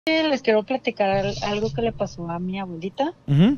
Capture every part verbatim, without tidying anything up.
Les quiero platicar al- algo que le pasó a mi abuelita. Ujú.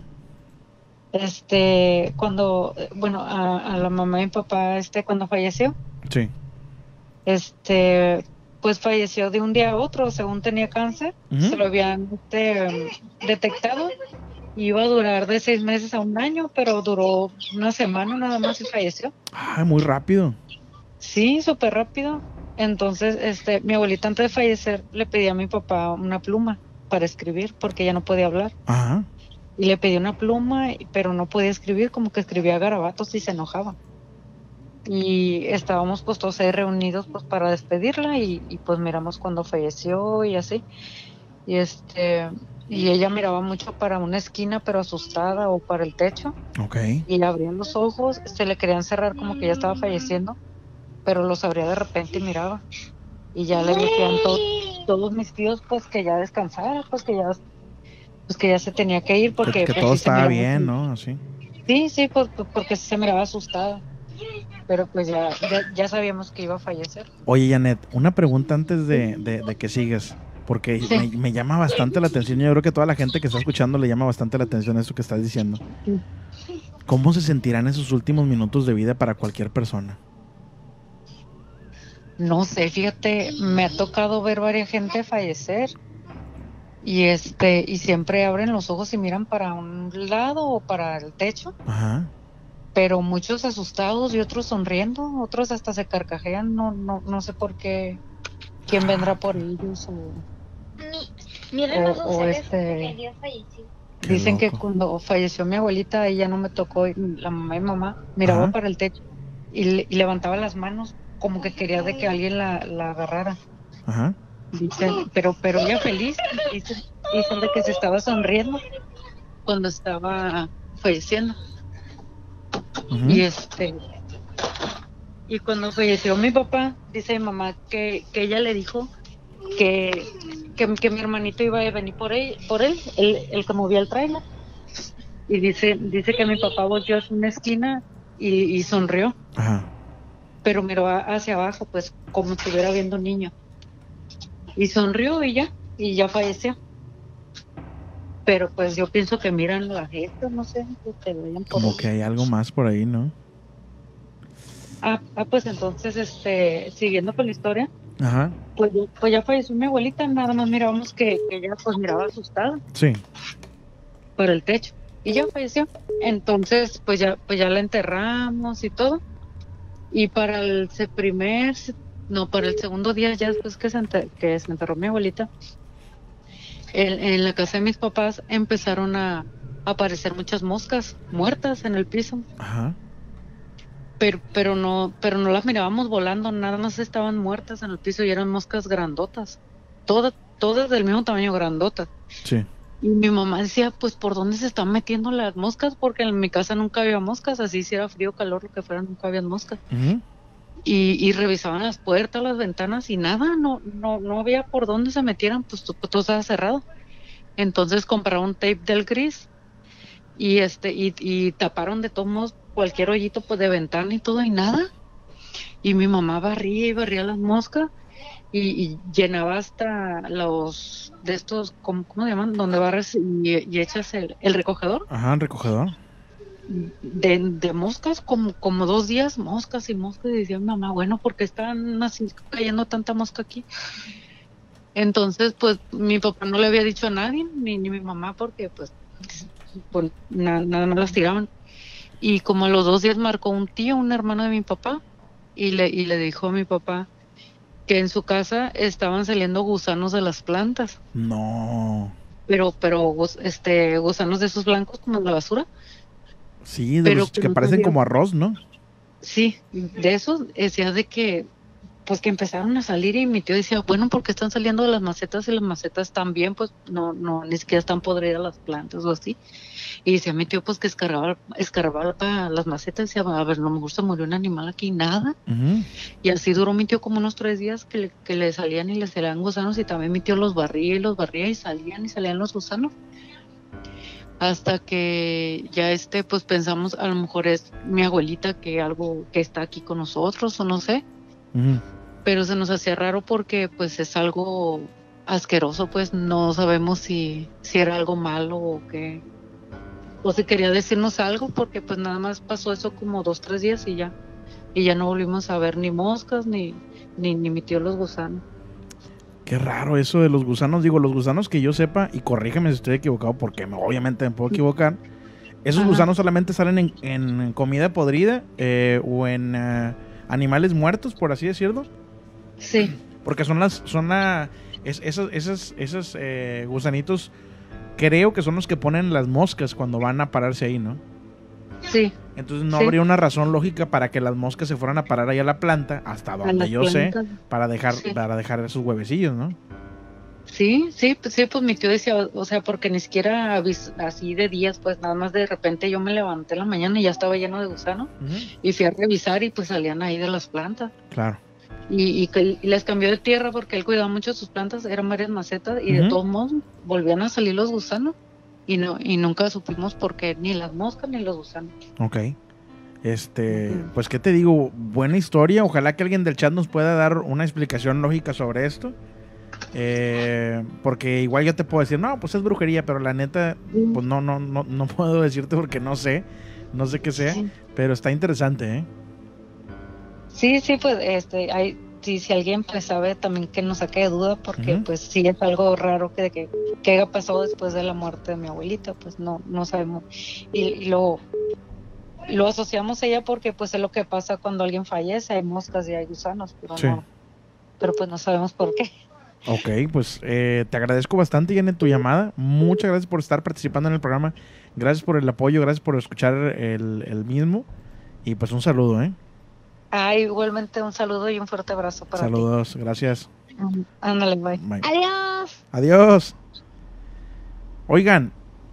Este, cuando, eh, bueno, a, a la mamá de mi papá, este, cuando falleció, Sí. este, pues falleció de un día a otro, según tenía cáncer, se Ujú. lo habían, este, detectado, y iba a durar de seis meses a un año, pero duró una semana nada más y falleció. Ah, muy rápido. Sí, súper rápido. Entonces, este, mi abuelita antes de fallecer le pedía a mi papá una pluma para escribir, porque ella no podía hablar. Ajá. Y le pedí una pluma, y- pero no podía escribir, como que escribía garabatos y se enojaba. Y estábamos pues todos ahí reunidos pues para despedirla y, y pues miramos cuando falleció y así. Y este, y ella miraba mucho para una esquina, pero asustada, o para el techo, Ok. y le abrían los ojos, se le querían cerrar como que ya estaba falleciendo, pero los abría de repente y miraba. Y ya le decían to- todos mis tíos pues que ya descansara, pues que ya, pues que ya se tenía que ir, Que, porque que pues todo sí se estaba miraba. bien, ¿no? Así. Sí, sí, pues, pues, porque sí se miraba asustada, pero pues ya, ya, ya sabíamos que iba a fallecer. Oye, Janet, una pregunta antes de, de, de que sigas. Porque me, Sí, me llama bastante la atención. Yo creo que toda la gente que está escuchando le llama bastante la atención eso que estás diciendo. sí. ¿Cómo se sentirán esos últimos minutos de vida para cualquier persona? No sé, fíjate, me ha tocado ver varias gente fallecer, y este, y siempre abren los ojos y miran para un lado o para el techo, Ajá. pero muchos asustados y otros sonriendo, otros hasta se carcajean, no, no, no sé por qué, quién vendrá por ellos, o, Mi, mi o, hermano o José este, había fallecido. Qué dicen que loco. cuando falleció mi abuelita, ella no me tocó, y la mamá y mamá miraba Ajá. para el techo y, le- y levantaba las manos como que quería de que alguien la, la agarrara. Ajá. Dicen, pero, pero ella feliz, dicen, dicen de que se estaba sonriendo cuando estaba falleciendo. Y Ujú. este, y cuando falleció mi papá, dice mi mamá que, que ella le dijo que, que, que mi hermanito iba a venir por él, por él, el, el que movía el trailer. Y dice, dice que mi papá volteó hacia una esquina y, y sonrió, Ajá. pero miró a- hacia abajo, pues como si estuviera viendo un niño. Y sonrió y ya, y ya falleció. Pero pues yo pienso que miran la gente, no sé, que te vayan por Como que ahí. hay algo más por ahí, ¿no? Ah, ah, pues entonces, este, siguiendo con la historia, Ajá. pues, ya- pues ya falleció mi abuelita, nada más mirábamos que, que ella pues miraba asustada Sí. por el techo, y ya falleció. Entonces, pues ya, pues ya la enterramos y todo, y para el se- primer, se- no, para el segundo día, ya después que se, enter- que se enterró mi abuelita, en, en la casa de mis papás empezaron a aparecer muchas moscas muertas en el piso. Ajá. Pero, pero no, pero no las mirábamos volando, nada más estaban muertas en el piso y eran moscas grandotas, todas, todas del mismo tamaño, grandotas. Sí. Y mi mamá decía, pues, ¿por dónde se están metiendo las moscas? Porque en mi casa nunca había moscas, así si era frío, calor, lo que fuera, nunca había moscas. Ujú. Y, y revisaban las puertas, las ventanas, y nada, no, no, no había por dónde se metieran, pues to- todo estaba cerrado. Entonces compraron tape del gris, y este, y, y taparon de todos modos cualquier hoyito pues de ventana y todo, y nada. Y mi mamá barría y barría las moscas, y, y llenaba hasta los de estos, ¿cómo, cómo se llaman? Donde barres y, y echas el, el recogedor Ajá, recogedor. de, de moscas, como, como dos días, moscas y moscas. Y decía mi mamá, bueno, ¿por qué están así cayendo tanta mosca aquí? Entonces, pues mi papá no le había dicho a nadie, ni, ni mi mamá, porque pues, pues na- nada más las tiraban. Y como a los dos días marcó un tío, un hermano de mi papá, y le, y le dijo a mi papá que en su casa estaban saliendo gusanos de las plantas, No. pero, pero, gus- este, gusanos de esos blancos como en la basura, Sí, de pero los que que no parecen sabían. como arroz, ¿no? Sí, de esos, decía de que, pues que empezaron a salir, y mi tío decía, bueno, ¿por qué están saliendo de las macetas? Y las macetas también, pues no, no, ni siquiera están podridas las plantas o así. Y decía mi tío, pues que escarbaba, escarbaba las macetas, y decía, a ver, a lo mejor se murió un animal aquí, nada. Ujú. Y así duró mi tío como unos tres días que le, que le salían y le salían gusanos, y también mi tío los barría y los barría y salían y salían los gusanos. Hasta que ya este, pues pensamos, a lo mejor es mi abuelita que algo que está aquí con nosotros, o no sé, Ujú. pero se nos hacía raro porque pues es algo, asqueroso, pues no sabemos si, si era algo malo o qué, o si quería decirnos algo, porque pues nada más pasó eso como dos, tres días y ya, y ya no volvimos a ver ni moscas, ni, ni, ni mi tío los gusanos. Qué raro eso de los gusanos. Digo, los gusanos que yo sepa, y corrígeme si estoy equivocado, porque me- obviamente me puedo equivocar. Esos Ajá. gusanos solamente salen en, en comida podrida eh, o en eh, animales muertos, por así decirlo. Sí, Porque son las, son la, es, esos, esos, esos eh, gusanitos, creo que son los que ponen las moscas cuando van a pararse ahí, ¿no? sí, Entonces no Sí. habría una razón lógica para que las moscas se fueran a parar ahí a la planta, hasta a donde las yo sé, plantas. para dejar, Sí. para dejar esos huevecillos, ¿no? Sí, sí, pues sí, pues mi tío decía, o o sea, porque ni siquiera avis- así de días, pues nada más de repente yo me levanté en la mañana y ya estaba lleno de gusanos Ujú. y fui a revisar y pues salían ahí de las plantas. Claro. Y, y, que- y les cambió de tierra porque él cuidaba mucho sus plantas, eran varias macetas y de Ujú. todos modos volvían a salir los gusanos y no y nunca supimos por qué, ni las moscas ni los gusanos. Ok. Este, Ujú. pues qué te digo, buena historia. Ojalá que alguien del chat nos pueda dar una explicación lógica sobre esto. Eh, porque igual yo te puedo decir, no, pues es brujería, pero la neta, pues no, no, no, no puedo decirte porque no sé, no sé qué sea, Sí, pero está interesante, ¿eh? sí, sí, pues este, hay, sí, si alguien pues sabe también que nos saque de duda porque Ujú. pues sí es algo raro que, que, que haya pasado después de la muerte de mi abuelita, pues no, no sabemos. Y, y lo, lo asociamos a ella porque pues es lo que pasa cuando alguien fallece, hay moscas y hay gusanos, pero Sí. no, pero pues no sabemos por qué. Ok, pues eh, te agradezco bastante, Janet, tu llamada. Muchas gracias por estar participando en el programa. Gracias por el apoyo, gracias por escuchar el, el mismo. Y pues un saludo, ¿eh? Ah, igualmente un saludo y un fuerte abrazo para Saludos, gracias. ti. Ándale, bye. Bye. Adiós. Adiós. Oigan,